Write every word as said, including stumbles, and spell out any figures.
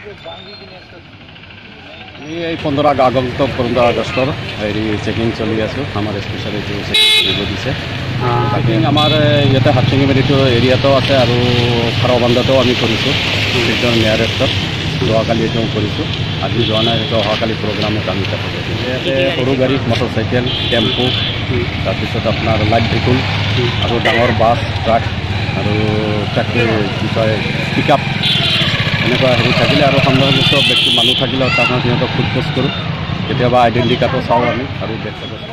এই পোন্ধৰ আগষ্ট পোন্ধৰ আগষ্টৰ হেৰি চেকিং চলি আছোঁ আমাৰ স্পেচিয়েলি এইটো চেকিং দিছে বাকী আমাৰ ইয়াতে হাতচিঙিবাৰীটো এৰিয়াটো আছে আৰু খাৰবান্ধাটো আমি কৰিছোঁ একদম নিয়াৰেষ্টত যোৱাকালি এইটো কৰিছোঁ আজি যোৱা নাই সেইটো অহাকালি প্ৰগ্ৰামত আমি তাতে ইয়াতে সৰু গাড়ী মটৰচাইকেল টেম্পু তাৰপিছত আপোনাৰ লাইট ভেহিকুল আৰু ডাঙৰ বাছ ট্ৰাক আৰু তাকে কি কয় পিক আপ এনেকুৱা হেৰি থাকিলে আৰু সন্দেহযুক্ত ব্যক্তি মানুহ থাকিলে তাক সিহঁতক সোধপোছ কৰোঁ কেতিয়াবা আইডেণ্টি কাৰ্ডো চাওঁ আমি আৰু দেখা পাইছোঁ